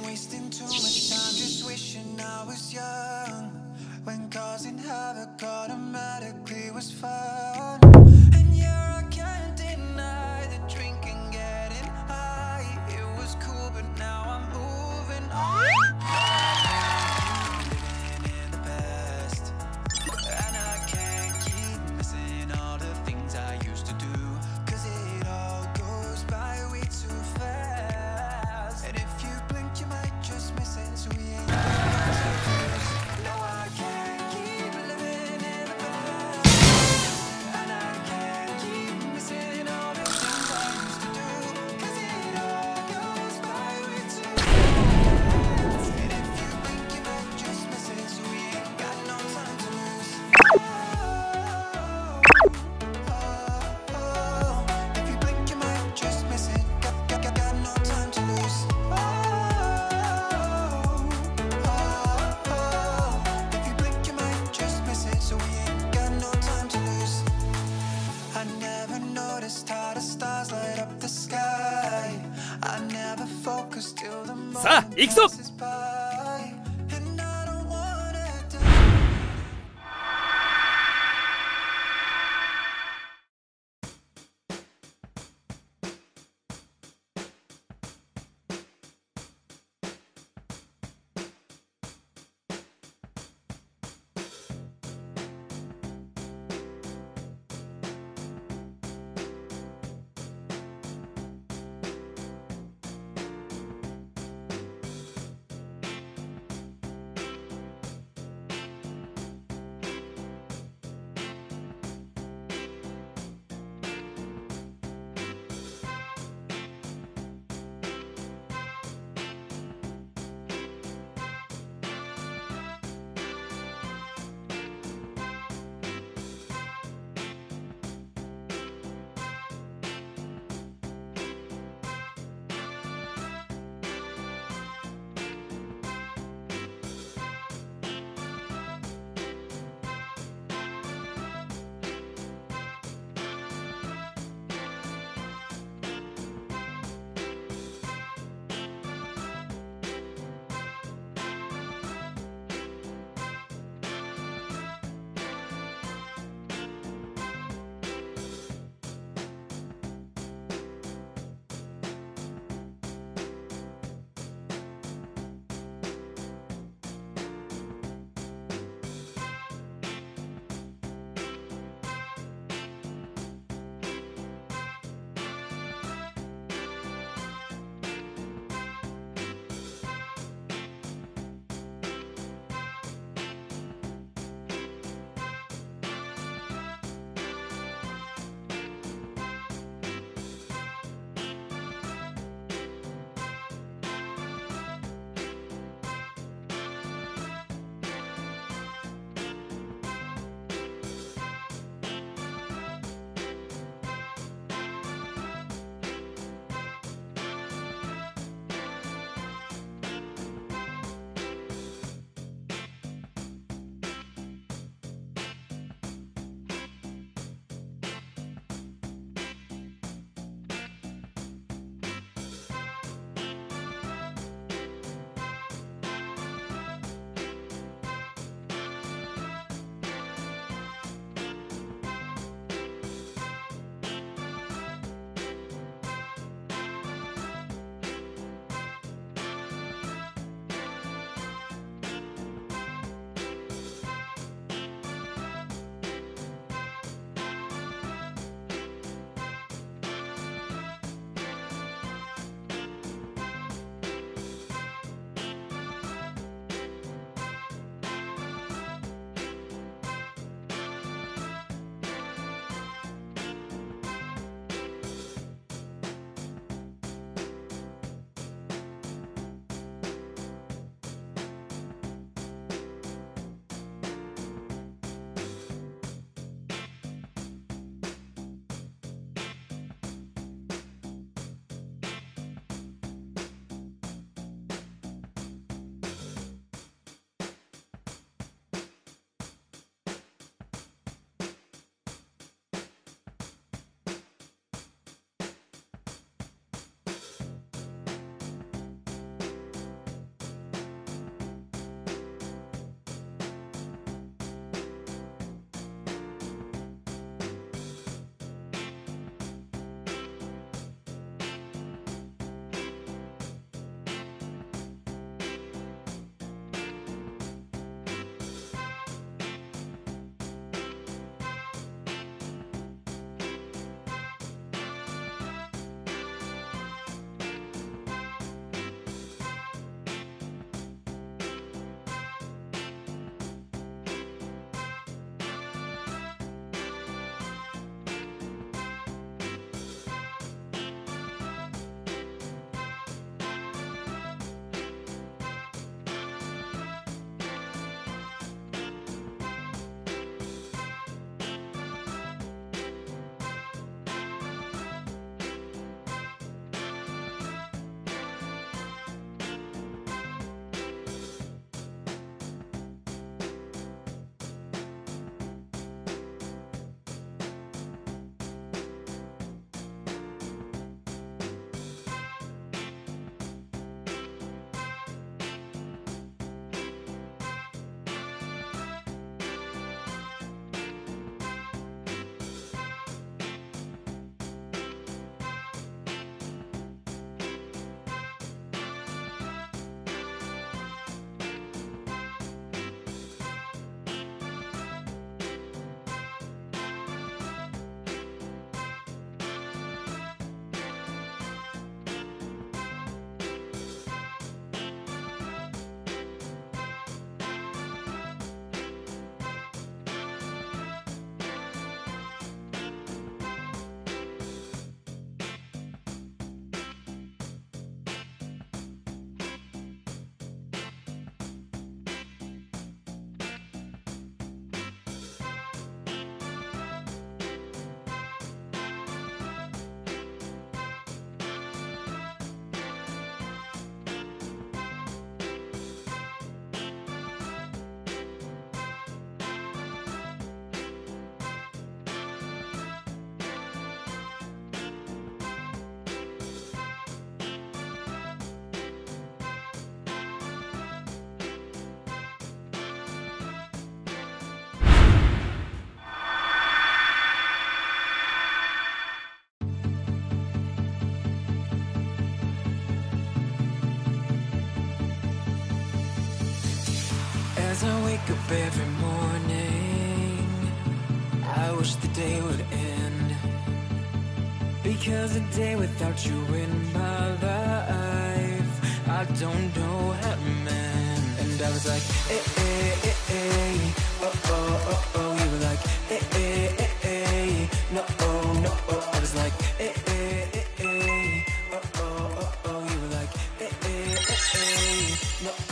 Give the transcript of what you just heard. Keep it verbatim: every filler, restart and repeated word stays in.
wasting too much time just wishing I was young, when causing havoc automatically was fun. And yeah, I can't deny that drinking, getting high, it was cool, but now I'm moving on. Living in the past, and I can't keep missing all the things I used to do, cause it all goes by way too fast. And if you blink you might just miss it, so we ain't got time to lose. No, I can't keep living in the past, and I can't keep missing all the things I used to do, cause it all goes by way too fast. And if you blink you might just miss it, so we ain't got no time to lose. If you blink you might just miss it, got, got, got, got no time to lose. If you blink you might just miss it, so we ain't got no time to lose. I never noticed how the stars light up the sky. I never focused till the moment さあ行くぞ passes by. And I don't wanna die. 「 As I wake up every morning, I wish the day would end, because a day without you in my life, I don't know how to mend. And I was like, eh, eh, eh, eh, oh, oh, oh, oh. You were like, eh, eh, eh, eh, no, oh, no, oh. I was like, eh, eh, eh, eh, oh, oh, oh, oh. You were like, eh, eh, eh, eh, no.